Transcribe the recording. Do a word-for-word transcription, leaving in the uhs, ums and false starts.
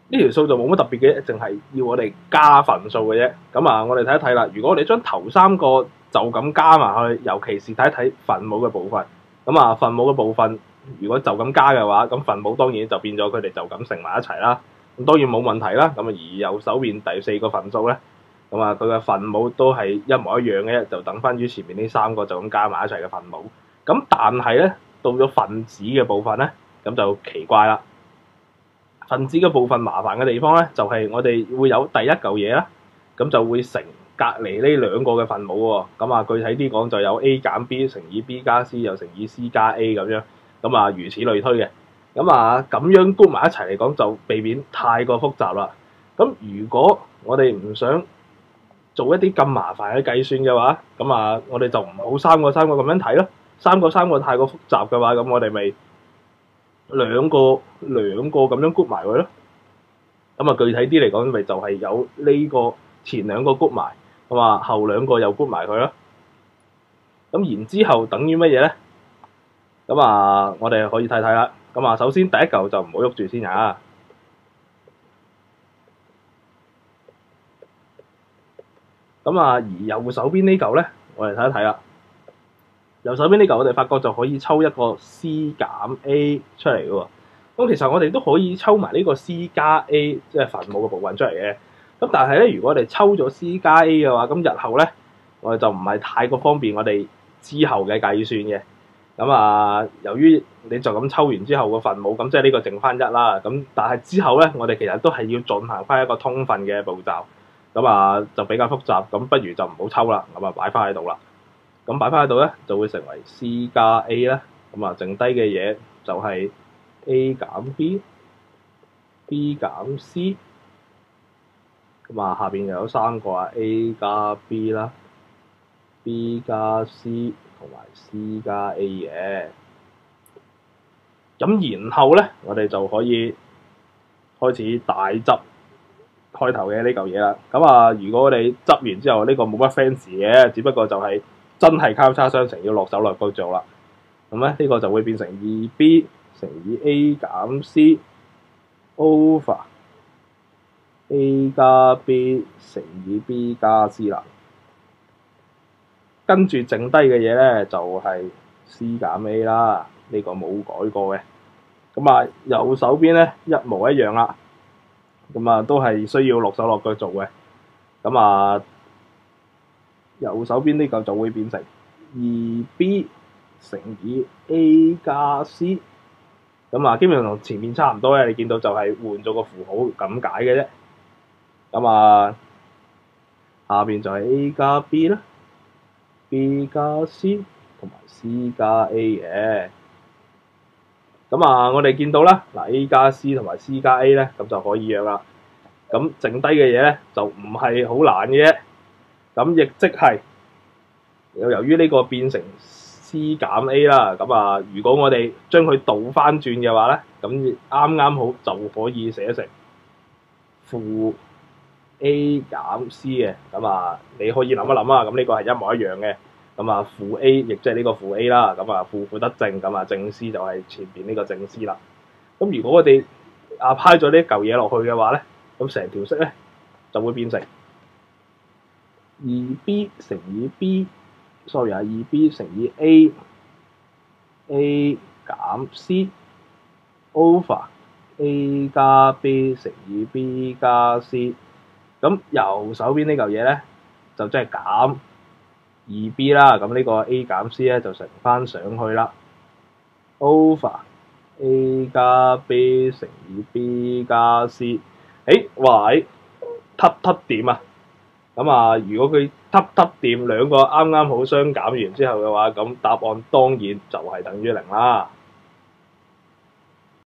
呢條數就冇乜特別嘅，淨係要我哋加份數嘅啫。咁啊，我哋睇一睇啦。如果我哋將頭三個就咁加埋去，尤其是睇一睇分母嘅部分。咁啊，分母嘅部分如果就咁加嘅話，咁分母當然就變咗佢哋就咁乘埋一齊啦。咁當然冇問題啦。咁啊，而右手邊第四個分數咧，咁啊佢嘅分母都係一模一樣嘅，就等翻於前面呢三個就咁加埋一齊嘅分母。咁但係咧，到咗分子嘅部分咧，咁就奇怪啦。分子嘅部分麻煩嘅地方咧，就係、是、我哋會有第一嚿嘢啦，咁就會乘隔離呢兩個嘅分母喎。咁啊，具體啲講就有 A 減 B 乘以 B 加 C 又乘以 C 加 A 咁樣，咁啊如此類推嘅。咁啊咁樣估埋一齊嚟講，就避免太過複雜啦。咁如果我哋唔想做一啲咁麻煩嘅計算嘅話，咁啊我哋就唔好三個三個咁樣睇咯。三個三個太過複雜嘅話，咁我哋咪兩個兩個咁樣估埋佢咯。咁啊具體啲嚟講，咪就係有呢個前兩個估埋，咁啊後兩個又估埋佢咯。咁然之後等於乜嘢咧？咁啊我哋可以睇睇啦。咁啊首先第一嚿就唔好喐住先啊。咁啊而右手邊呢嚿咧，我哋睇一睇啦。右手邊呢嚿我哋發覺就可以抽一個 C 減 A 出嚟嘅喎。咁其實我哋都可以抽埋呢個 C 加 A， 即係分母嘅部分出嚟嘅。咁但係咧，如果我哋抽咗 C 加 A 嘅話，咁日後咧我哋就唔係太過方便我哋之後嘅計算嘅。咁啊，由於你就咁抽完之後個分母，咁即係呢個剩翻一啦。咁但係之後咧，我哋其實都係要進行翻一個通分嘅步驟。咁啊就比較複雜，咁不如就唔好抽啦，咁啊擺翻喺度啦。咁擺翻喺度咧，就會成為 C 加 A 啦。咁啊，剩低嘅嘢就係 A 減 B、B 減 C。咁啊，下邊又有三個啊 ，A 加 B 啦、B 加 C 同埋 C 加 A 嘅。咁然後咧，我哋就可以開始大執開頭嘅呢嚿嘢啦。咁啊，如果我哋執完之後，呢、這個冇乜 fancy 嘅，只不過就係、是。真係交叉相乘，要落手落腳做啦。咁咧，呢個就會變成二 B 乘以 A 減 C over A 加 B 乘以 B 加 C 啦。跟住剩低嘅嘢咧，就係、是、C 減 A 啦。呢、這個冇改過嘅。咁啊，右手邊咧一模一樣啦。咁啊，都係需要落手落腳做嘅。咁啊〜右手邊呢嚿就會變成二 B 乘以 A 加 C， 咁啊基本上同前面差唔多咧。你見到就係換咗個符號咁解嘅啫。咁啊下邊就係 A 加 B 啦、B 加 C 同埋 C 加 A 嘅。咁啊我哋見到啦，嗱 A 加 C 同埋 C 加 A 咧，咁就可以約啦。咁剩低嘅嘢咧就唔係好難嘅啫。咁亦即係由於呢個變成 C 減 A 啦，咁啊，如果我哋將佢倒翻轉嘅話咧，咁啱啱好就可以寫成負 A 減 C 嘅。咁啊，你可以諗一諗啊，咁呢個係一模一樣嘅。咁啊，負 A 亦即係呢個負 A 啦，咁啊負負得正，咁啊正 C 就係前邊呢個正 C 啦。咁如果我哋啊派咗呢嚿嘢落去嘅話咧，咁成條式咧就會變成二 B 乘以 B，sorry 啊，二 B 乘以 A，A 減 C over A 加 B 乘以 B 加 C。咁右手邊呢嚿嘢咧，就即係減二 B 啦。咁呢個 A 減 C 咧就乘翻上去啦 ，over A 加 B 乘以 B 加 C。誒，哇！誒，揼揼點啊？咁啊，如果佢揼揼掂兩個啱啱好相減完之後嘅話，咁答案當然就係等於零啦。